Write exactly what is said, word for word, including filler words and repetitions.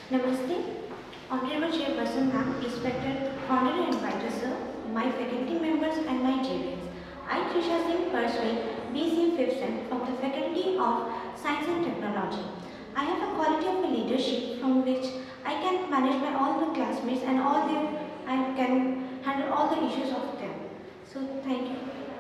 Namaste, Honorable Chairperson Ma'am, respected founder and advisor sir, my faculty members and my juniors. I Trisha Singh pursuing B C A fifth Sem from the Faculty of Science and Technology. I have a quality of a leadership from which I can manage my all the classmates and all their I can handle all the issues of them. So thank you.